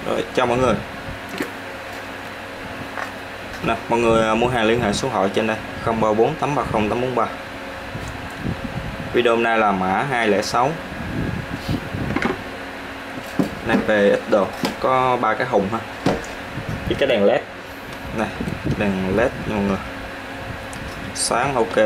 Rồi, chào mọi người. Nè, mọi người mua hàng liên hệ số thoại trên đây 0348308443. Video hôm nay là mã 206. Này về ít đồ, có 3 cái hùng ha. Với cái đèn led. Này, đèn led mọi người. Sáng ok.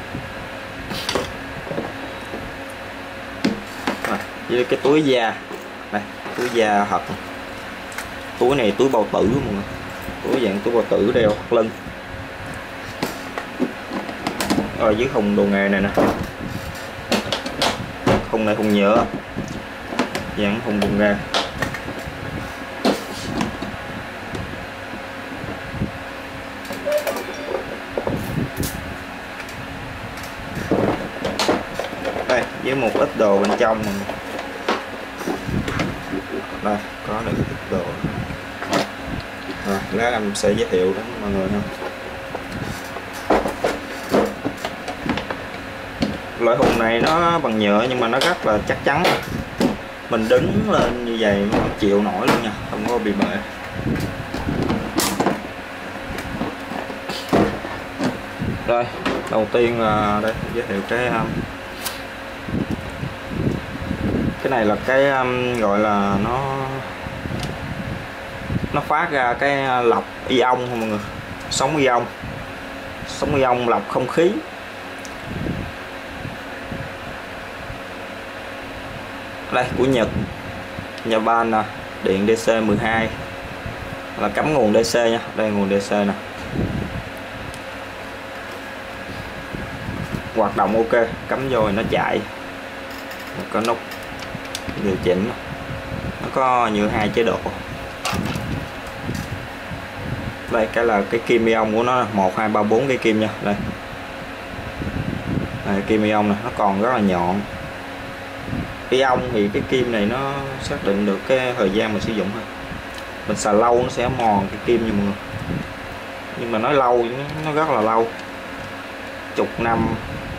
Này, với cái túi da. Này, túi da thật. Túi này túi bao tử mọi người. Túi dạng túi bao tử đeo thắt lưng. Ở dưới hùng đồ nghề này nè. Hùng này hùng nhựa. Dạng hùng đồ nghề. Đây, với một ít đồ bên trong này. Đây, có được ít đồ. Lát em sẽ giới thiệu đến mọi người ha. Loại hùng này nó bằng nhựa nhưng mà nó rất là chắc chắn. Mình đứng lên như vậy nó không chịu nổi luôn nha, không có bị bể. Rồi, đầu tiên là đây giới thiệu cái này là cái gọi là nó phát ra cái lọc ion không mọi người, sóng ion lọc không khí. Đây của Nhật, Japan nè, điện DC 12 là cắm nguồn DC nha, đây nguồn DC nè, hoạt động ok, cắm vô thì nó chạy, có nút điều chỉnh, nó có như 2 chế độ. Đây cái là cái kim ion của nó 1 2 3 4 cái kim nha, đây kim ion này nó còn rất là nhọn. Ion thì cái kim này nó xác định được cái thời gian mình sử dụng thôi, mình xài lâu nó sẽ mòn cái kim nha mọi người, nhưng mà nói lâu nó rất là lâu, chục năm.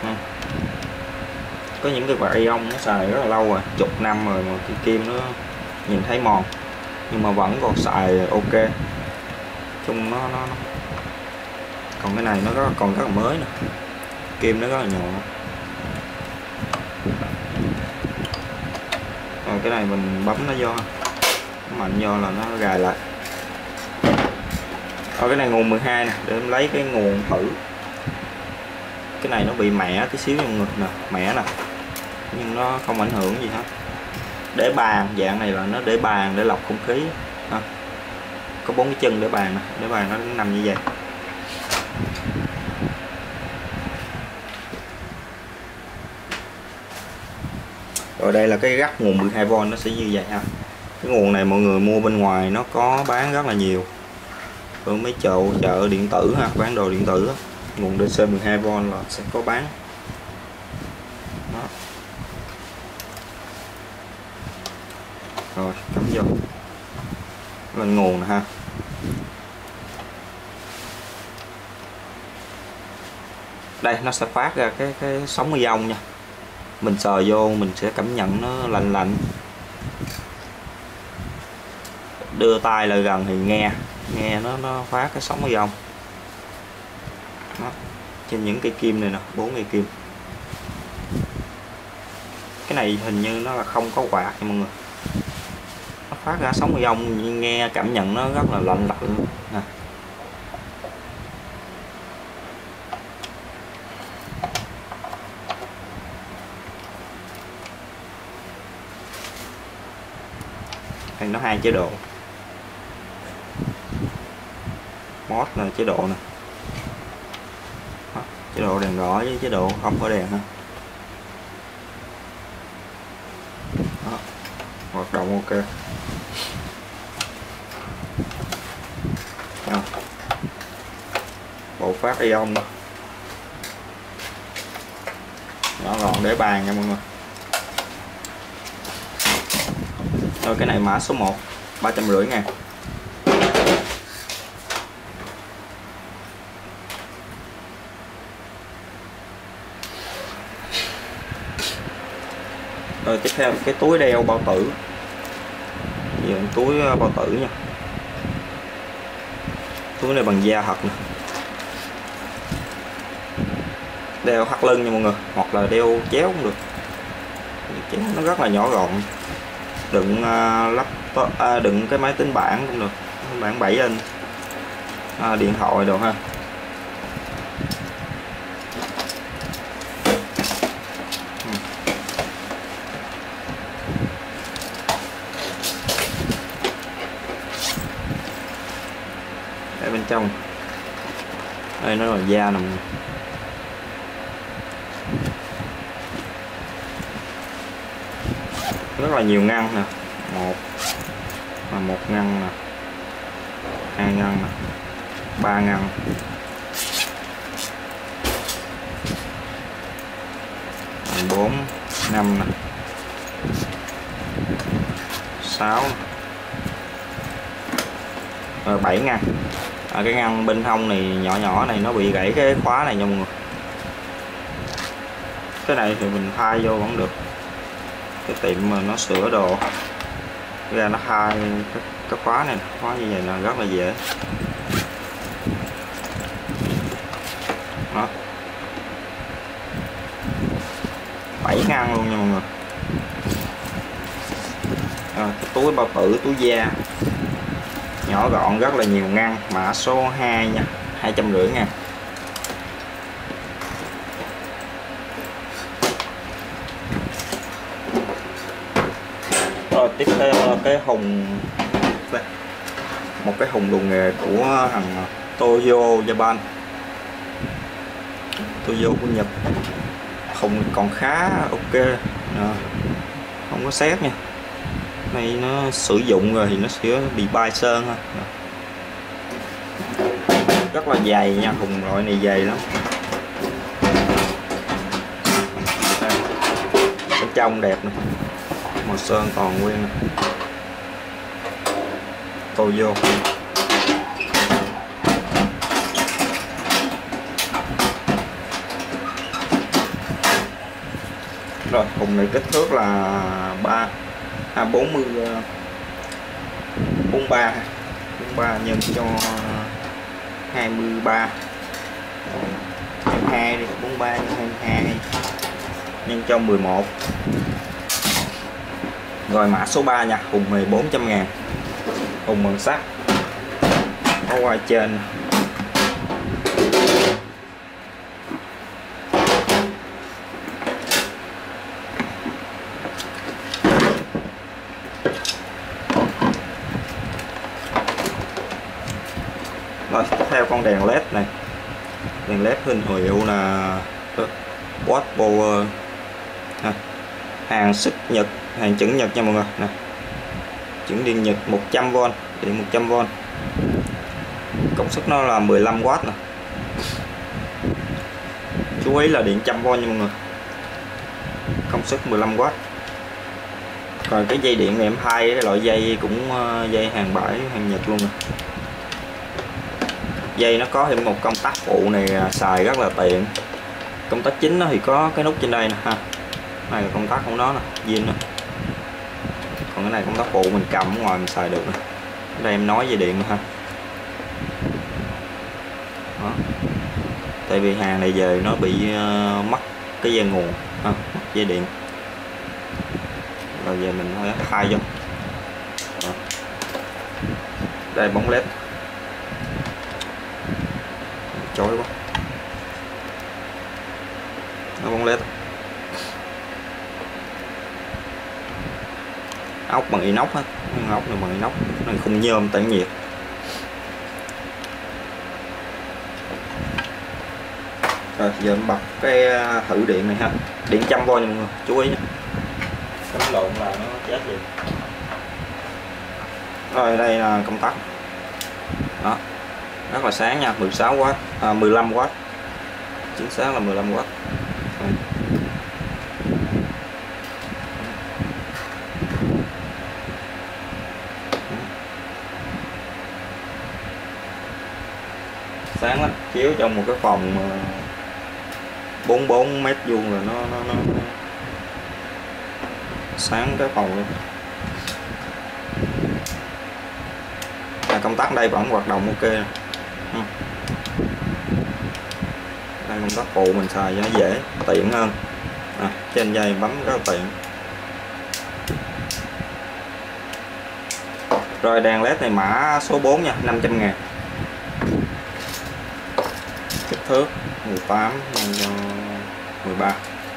Có những cái loại ion nó xài rất là lâu rồi, chục năm rồi mà cái kim nó nhìn thấy mòn nhưng mà vẫn còn xài ok. Chung nó còn cái này nó còn rất là mới nè, kim nó rất là nhọn. Rồi cái này mình bấm nó vô, nó mạnh vô là nó gài lại. Rồi cái này nguồn 12 nè, để em lấy cái nguồn thử. Cái này nó bị mẻ tí xíu trong ngực nè, mẻ nè, nhưng nó không ảnh hưởng gì hết. Để bàn, dạng này là nó để bàn để lọc không khí ha. Có 4 cái chân để bàn nè, để bàn nó nằm như vậy. Rồi đây là cái gắt nguồn 12V, nó sẽ như vậy ha. Cái nguồn này mọi người mua bên ngoài nó có bán rất là nhiều ở mấy chợ điện tử ha, bán đồ điện tử á. Nguồn DC 12V là sẽ có bán. Đó. Rồi cắm vô lên nguồn nè ha. Đây nó sẽ phát ra cái sóng ion nha. Mình sờ vô mình sẽ cảm nhận nó lạnh lạnh. Đưa tay lại gần thì nghe nó phát cái sóng ion. Đó. Trên những cây kim này nè, 4 cây kim. Cái này hình như nó là không có quạt nha mọi người. Nó phát ra sóng ion nhưng nghe cảm nhận nó rất là lạnh nè. Đây nó 2 chế độ. Mod là chế độ nè. Chế độ đèn đỏ với chế độ không có đèn ha. Đó. Hoạt động ok. Đó. Bộ phát ion đó. Nó còn để bàn nha mọi người. Rồi cái này mã số 1 350.000. Rồi tiếp theo cái túi đeo bao tử. Giờ túi bao tử nha, túi này bằng da thật nè, đeo thắt lưng nha mọi người, hoặc là đeo chéo cũng được, chéo nó rất là nhỏ gọn, đựng đựng cái máy tính bảng cũng được, bảng 7 inch, điện thoại đồ ha. Ở bên trong đây nó là da nè, rất là nhiều ngăn nè, một ngăn nè, 2 ngăn nè, 3 ngăn, 4, 5 nè, 6 rồi 7 ngăn. Cái ngăn bên hông này nhỏ nhỏ này nó bị gãy cái khóa này nha mọi người. Cái này thì mình thay vô vẫn được, cái tiệm mà nó sửa đồ ra nó thay cái khóa này, khóa như vậy là rất là dễ. Đó, 7 ngăn luôn nha mọi người. Cái túi bao tử, túi da nhỏ gọn, rất là nhiều ngăn, mã số 2 nha, 250 ngàn. Rồi tiếp theo là cái hùng đây, một cái hùng đồ nghề của thằng Toyo Japan, Toyo của Nhật. Hùng còn khá ok, không có xét nha, này nó sử dụng rồi thì nó sẽ bị bay sơn ha. Rất là dày nha, hùng loại này dày lắm. Đây, bên trong đẹp nè, màu sơn còn nguyên nè, tô vô. Rồi hùng này kích thước là 40 43 nhân cho 23, 22 đi, 43 nhân 22 nhân cho 11. Rồi mã số 3 nha, hùng này 400 ngàn, hùng bằng sắt, có quai trên. Rồi tiếp theo con đèn led này, đèn led hình hiệu là Watt Power, hàng xuất Nhật, hàng chuẩn Nhật nha mọi người nè, chuẩn điện Nhật, 100V, điện 100V, công suất nó là 15W nè, chú ý là điện 100V nha mọi người, công suất 15W. Rồi cái dây điện này em thay cái loại dây cũng dây hàng bãi, hàng Nhật luôn nè. Dây nó có thêm một công tắc phụ này, xài rất là tiện. Công tắc chính nó thì có cái nút trên đây nè ha, này là công tắc của nó nè, zin nè. Còn cái này công tắc phụ mình cầm ở ngoài mình xài được nè. Ở đây em nói dây điện nè ha. Đó. Tại vì hàng này về nó bị mất cái dây nguồn ha, mất dây điện, rồi về mình phải thay vô. Đó. Đây bóng led chói quá, nó bóng led, ốc bằng inox hết, ốc này bằng inox, này không nhôm tản nhiệt. Rồi giờ em bật cái thử điện này ha, điện 100V nha mọi người, chú ý nha, đánh lộn là nó chết liền. Rồi đây là công tắc, đó rất là sáng nha, 16W, 15W, chính xác là 15W. Đây. Sáng lắm, chiếu trong một cái phòng 44 mét vuông là nó sáng cái phòng luôn. công tắc đây vẫn hoạt động ok. Đây công tắc phụ mình xài cho nó dễ tiện hơn. Trên dây bấm rất là tiện. Rồi đèn led này mã số 4 nha, 500.000. Kích thước 18 x 13.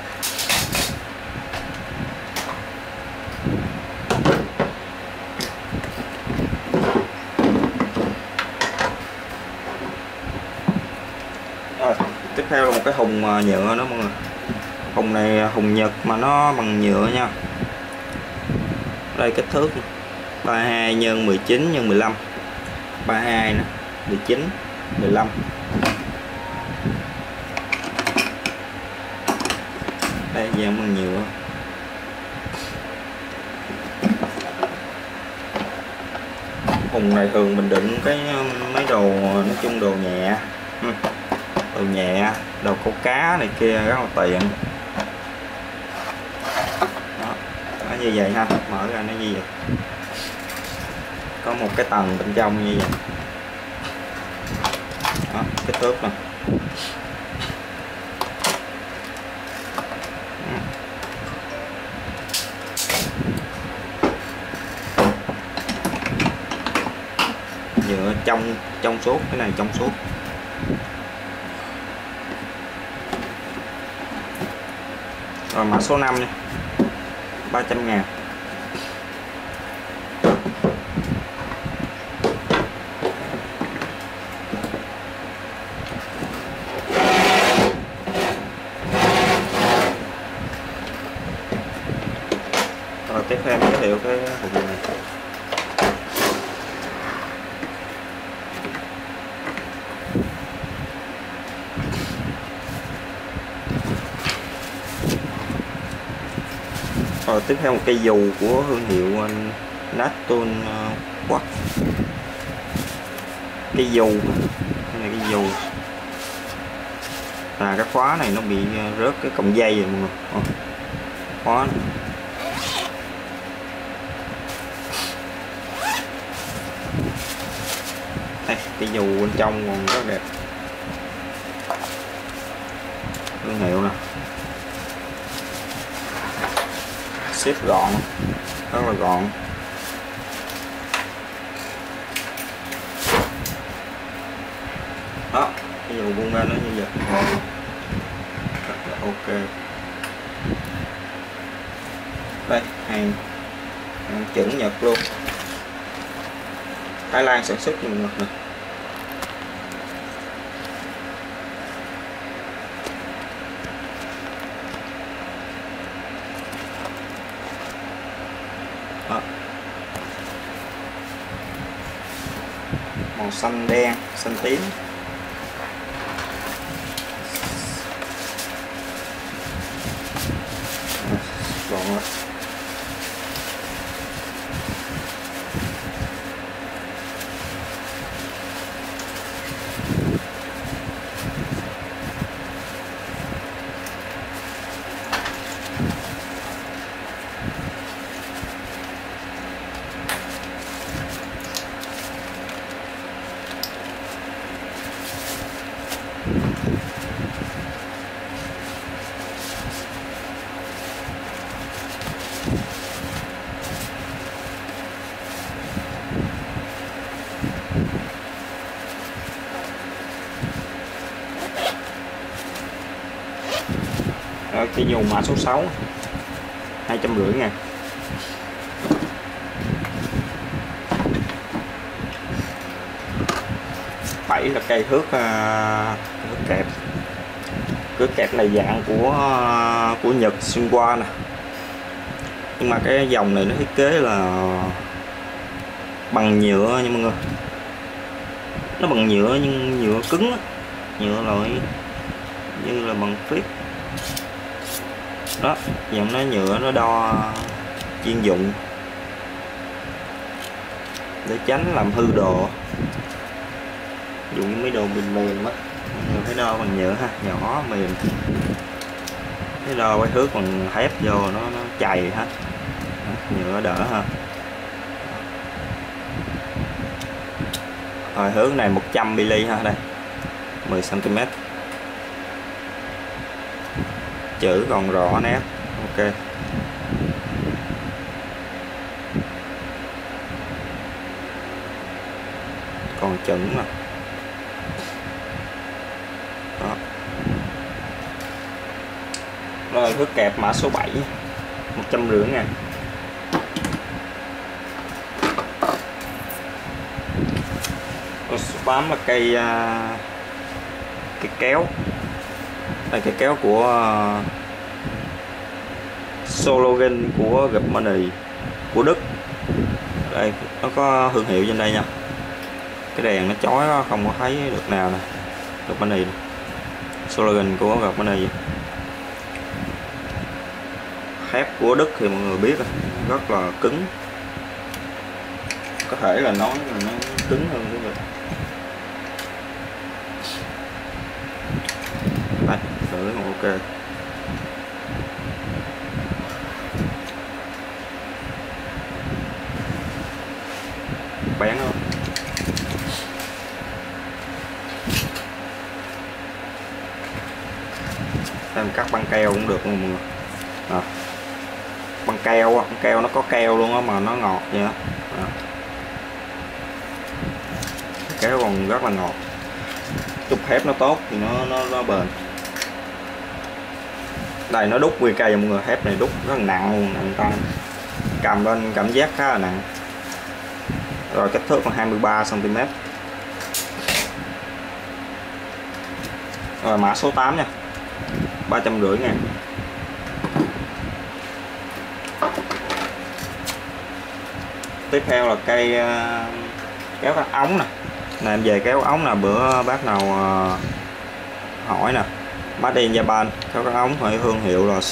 Tiếp theo là một cái thùng nhựa đó mọi người. Thùng này thùng Nhật mà nó bằng nhựa nha. Đây kích thước 32 x 19 x 15. 32 nè, 19, 15. Đây dàn bằng nhựa. Thùng này thường mình đựng cái mấy đồ nói chung đồ nhẹ. Đồ nhẹ, đồ câu cá này kia rất là tiện. Đó, nó như vậy ha, mở ra nó như vậy. Có một cái tầng bên trong như vậy. Đó, kích thước nè. Nhựa trong suốt, cái này trong suốt. Rồi mã số 5 nha, 300.000. Rồi tiếp theo giới thiệu cái hộp này. Rồi tiếp theo một cây dù của thương hiệu Naton Quad. Cây dù, cái này cây dù. Cái khóa này nó bị rớt cái cọng dây rồi mọi người. Khóa này. Đây, cây dù bên trong còn rất đẹp. Thương hiệu nè. Ship gọn, rất là gọn. Đó, cái dù buông ra nó như vậy. Rất là ok. Đây, hàng chuẩn Nhật luôn. Thái Lan sản xuất nhiều Nhật nè. Màu xanh đen, xanh tím. Gọn rồi. Cái dù mã số 6, 250.000. Bảy là cây thước kẹp. Cước kẹp này dạng của Nhật xuyên qua nè. Nhưng mà cái dòng này nó thiết kế là bằng nhựa nha mọi người. Nó bằng nhựa nhưng nhựa cứng á. Nhựa loại như là bằng phít. Đó, dòng nó nhựa nó đo chuyên dụng để tránh làm hư đồ. Ví dụ như mấy đồ mềm á, mình phải đo bằng nhựa ha, nhỏ mềm. Cái đo cái thước bằng thép vô nó chày hết. Nhựa đỡ ha. Rồi hướng này 100 mm ha, đây 10 cm, chữ còn rõ nét. Ok, còn chuẩn nè. Đó. Rồi thước kẹp mã số 7 150.000. Còn số 8 là cây kéo. Đây cây kéo của Sologen của Germany, của Đức. Đây nó có thương hiệu trên đây nha. Cái đèn nó chói đó, không có thấy được nào nè. Germany, Sologen của Germany. Thép của Đức thì mọi người biết rất là cứng, có thể là nói là nó cứng hơn cái việc. Đây, thử ok. Bén không? Em cắt băng keo cũng được luôn mọi người. À, băng keo nó có keo luôn á mà nó ngọt vậy đó. Kéo còn rất là ngọt. Chút thép nó tốt thì nó bền. Đây nó đúc nguyên cây mọi người, thép này đúc rất là nặng luôn, nặng tay, cầm lên cảm giác khá là nặng. Rồi kích thước là 23 cm. Rồi mã số 8 nha, 350.000. Tiếp theo là cây kéo các ống nè. Này em về kéo ống là bữa bác nào hỏi nè, Made in Japan. Kéo các ống phải thương hiệu là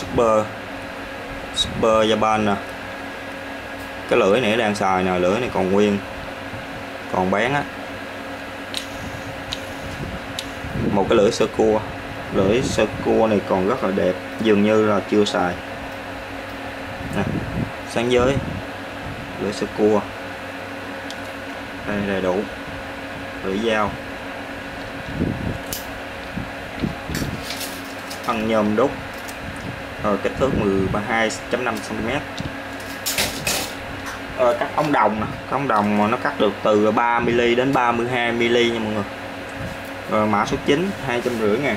Super Japan nè. Cái lưỡi này đang xài nè, lưỡi này còn nguyên, còn bén á. Một cái lưỡi sơ cua, lưỡi sơ cua này còn rất là đẹp, dường như là chưa xài nè. Sáng giới lưỡi sơ cua, đây đầy đủ. Lưỡi dao, thân nhôm đúc. Rồi kích thước 12.5 cm. Rồi cắt ống đồng nè, ống đồng mà nó cắt được từ 3mm đến 32mm nha mọi người. Rồi mã số 9 250.000.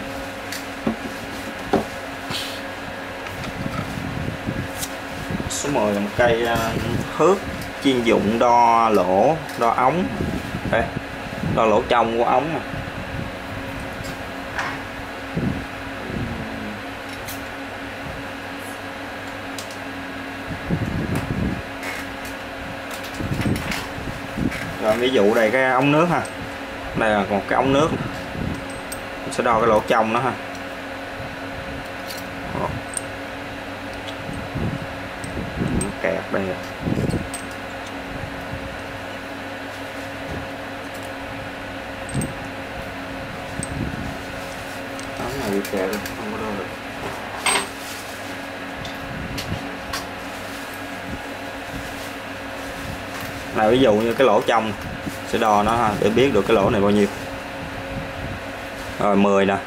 Số 10 là một cây thước chuyên dụng đo lỗ, đo ống. Đây, đo lỗ trong của ống nè. Rồi ví dụ đây cái ống nước ha, đây là một cái ống nước, mình sẽ đo cái lỗ trong nó ha. Nó kẹt đây rồi. Ống này bị kẹt rồi, không có đo được. Này ví dụ như cái lỗ trong sẽ đo nó ha, để biết được cái lỗ này bao nhiêu. Rồi 10 nè.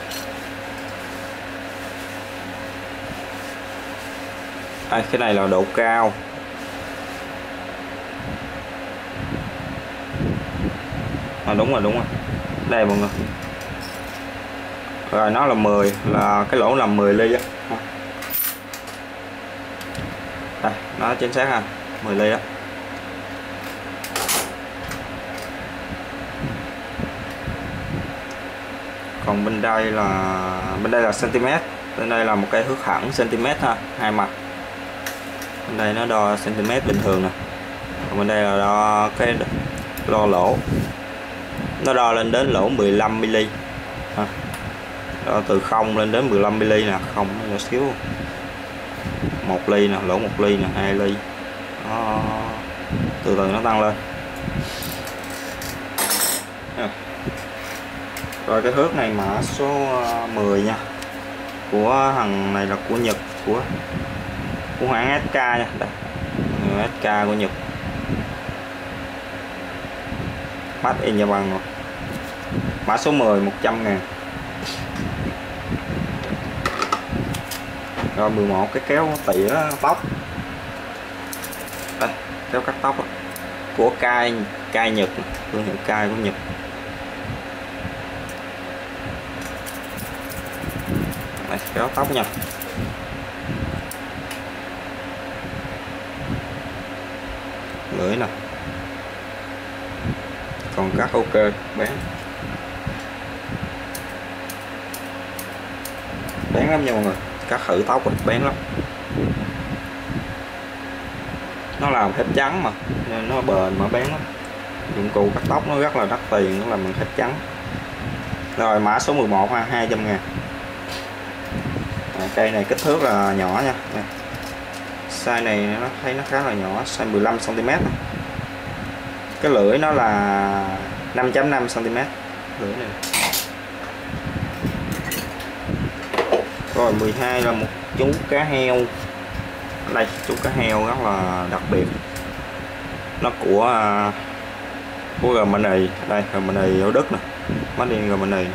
Đây, cái này là độ cao. Đúng rồi, đúng rồi. Đây mọi người. Rồi nó là 10, là cái lỗ nằm 10 ly á. Đây, nó chính xác ha, 10 ly đó. Còn bên đây là cm, bên đây là một cái thước hẳn cm ha, hai mặt. Bên đây nó đo cm bình thường nè, còn bên đây là đo cái lỗ, nó đo lên đến lỗ 15mm ha. Đo từ 0 lên đến 15mm nè, không nhỏ xíu, 1 ly nè, lỗ 1 ly nè, 2 ly đó, từ từ nó tăng lên. Rồi cái thước này mã số 10 nha, của thằng này là của Nhật, của hãng SK nha. Đây, SK của Nhật. Made in Japan rồi. Mã số 10 100.000. Rồi 11 cái kéo tỉa tóc. Đây, kéo cắt tóc đó. Của Kai Nhật, thương hiệu Kai của Nhật. Đây, kéo tóc nha. Lưỡi nè, còn cắt ok, bén lắm nha mọi người. Cắt thử tóc rồi, bén lắm. Nó làm thép trắng mà nên nó bền mà bén lắm. Dụng cụ cắt tóc nó rất là đắt tiền, nó làm bằng thép trắng. Rồi mã số 11 ha, 200.000. Cây này kích thước là nhỏ nha. Đây. Size này nó thấy nó khá là nhỏ, size 15 cm. Cái lưỡi nó là 5.5 cm. Lưỡi này. Rồi 12 là một chú cá heo. Đây, chú cá heo rất là đặc biệt. Nó của Germany. Đây, Germany ở Đức nè. Made in Germany.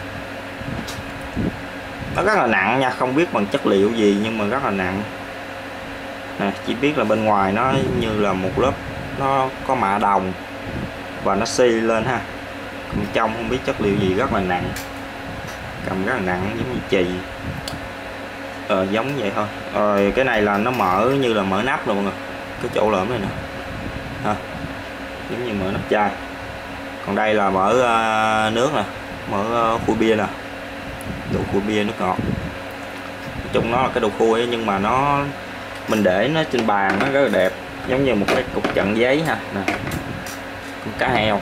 Nó rất là nặng nha, không biết bằng chất liệu gì nhưng mà rất là nặng. Nè, chỉ biết là bên ngoài nó như là một lớp, nó có mạ đồng và nó xi lên ha. Còn trong không biết chất liệu gì, rất là nặng. Cầm rất là nặng giống như chì. Giống vậy thôi. Rồi cái này là nó mở như là mở nắp rồi mọi người. Cái chỗ lõm này nè. Ha. Giống như mở nắp chai. Còn đây là mở nước nè, mở khui bia nè. Đồ khui bia nước ngọt. Nói chung nó là cái đồ khui ấy, nhưng mà mình để nó trên bàn nó rất là đẹp, giống như một cái cục chặn giấy ha. Nè. Con cá heo.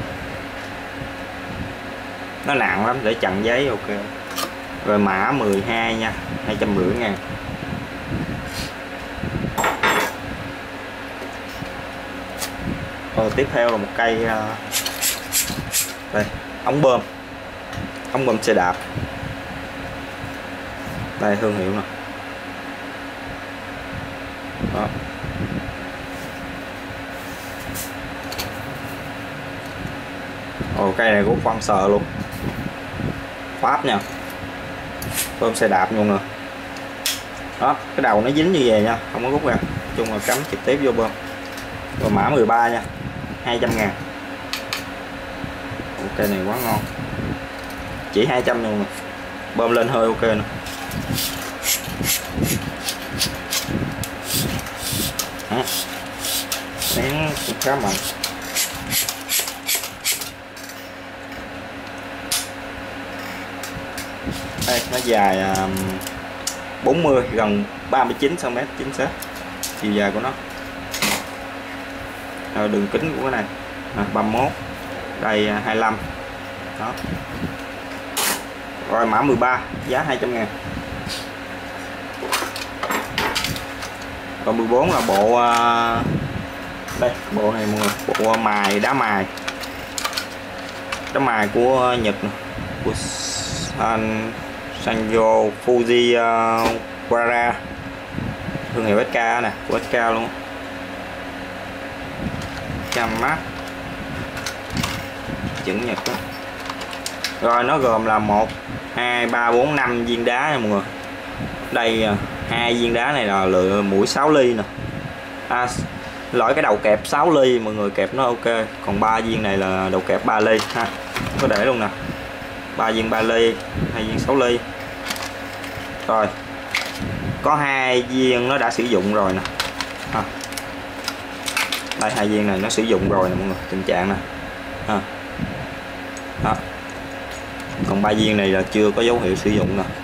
Nó nặng lắm để chặn giấy ok. Rồi mã 12 nha, 250.000. Rồi tiếp theo là một cây đây, ống bơm xe đạp. Đây thương hiệu nè. Đó. Ồ, cây này cũng khoan sờ luôn. Pháp nha. Bơm xe đạp luôn nè. Đó, cái đầu nó dính như vậy nha, không có rút ra. Nói chung là cắm trực tiếp vô bơm. Rồi mã 13 nha, 200.000. Cây này quá ngon. Chỉ 200 luôn nè. Bơm lên hơi ok nè. Nén cũng khá mạnh. Đây nó dài 40 gần 39 cm chính xác chiều dài của nó. Đường kính của cái này 31, đây 25. Đó. Rồi mã 13 giá 200.000. Còn 14 là bộ đây, bộ này mọi người, bộ đá mài của Nhật nè, của Sanyo Fujiwara, thương hiệu SK nè, của SK luôn. Mát chữ Nhật đó. Rồi nó gồm là 1 2 3 4 5 viên đá nha mọi người. Đây 2 viên đá này là lựa mũi 6 ly nè. Loại cái đầu kẹp 6 ly mọi người, kẹp nó ok. Còn 3 viên này là đầu kẹp 3 ly ha. Có để luôn nè. 3 viên 3 ly, 2 viên 6 ly. Rồi. Có 2 viên nó đã sử dụng rồi nè. Ha. Đây 2 viên này nó sử dụng rồi nè mọi người, tình trạng nè. Ha. Đó. Còn 3 viên này là chưa có dấu hiệu sử dụng nè.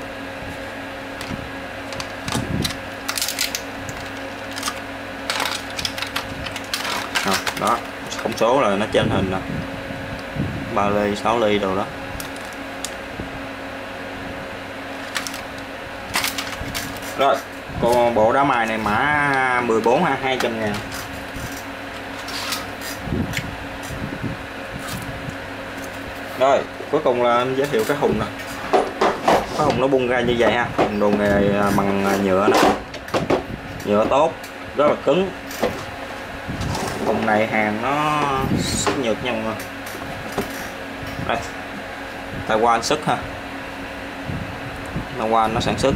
Đó, thông số là nó trên hình nè. 3 ly, 6 ly đồ đó. Rồi, còn bộ đá mài này mã 14 ha, 200.000. Rồi, cuối cùng là em giới thiệu cái hùng nè. Cái hùng nó bung ra như vậy ha, hùng đồ nghề bằng nhựa nè. Nhựa tốt, rất là cứng. Hùng này hàng nó xuất Nhật nha mọi người. Đây, Taiwan xuất ha, Taiwan nó sản xuất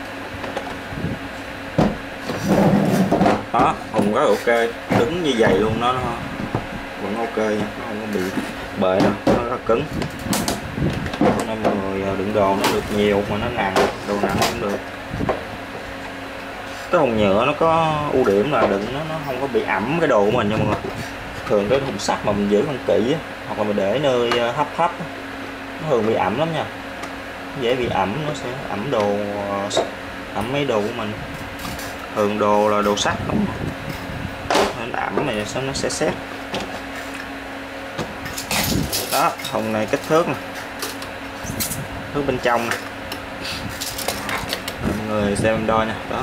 đó. Hùng rất ok, đứng như vậy luôn, nó vẫn ok nha, nó không có bị bể đâu, nó rất cứng nên mọi người đựng đồ nó được nhiều mà nó nặng, đồ nặng cũng được. Cái thùng nhựa nó có ưu điểm là đựng nó không có bị ẩm cái đồ của mình nha mọi người. Thường cái thùng sắt mà mình giữ không kỹ hoặc là mình để nơi hấp nó thường bị ẩm lắm nha, dễ bị ẩm, nó sẽ ẩm đồ, ẩm mấy đồ của mình. Thường đồ là đồ sắt không nên ẩm này nó sẽ xét đó. Thùng này kích thước nè, thước bên trong nè, mọi người xem em đo nha đó.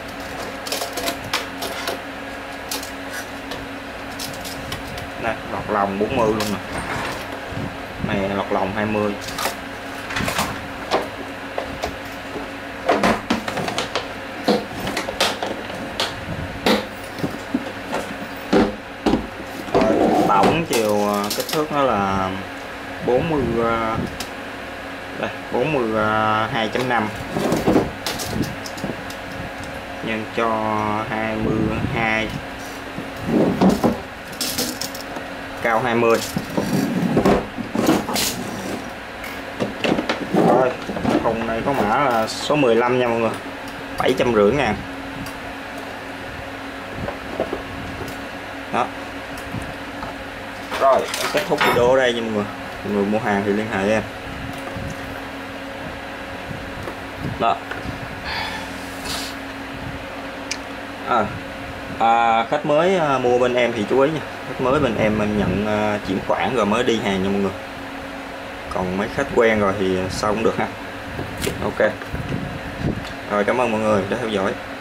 Đây, lọt lòng 40 luôn nè, này lọt lòng 20. Tổng chiều kích thước nó là 40 đây 42.5 nhân cho 22, cao 20. Rồi, thùng này có mã là số 15 nha mọi người, 750.000 đó. Rồi, em kết thúc video ở đây nha mọi người mua hàng thì liên hệ với em đó. Khách mới mua bên em thì chú ý nha, khách mới bên em nhận chuyển khoản rồi mới đi hàng nha mọi người, còn mấy khách quen rồi thì sao cũng được ha. Ok rồi, cảm ơn mọi người đã theo dõi.